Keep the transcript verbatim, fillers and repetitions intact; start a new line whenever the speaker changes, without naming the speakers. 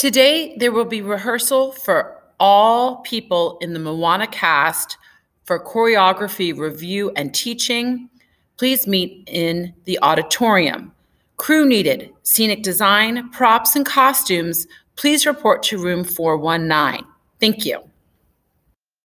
Today, there will be rehearsal for all people in the Moana cast for choreography review and teaching. Please meet in the auditorium. Crew needed, scenic design, props, and costumes. Please report to room four one nine. Thank you.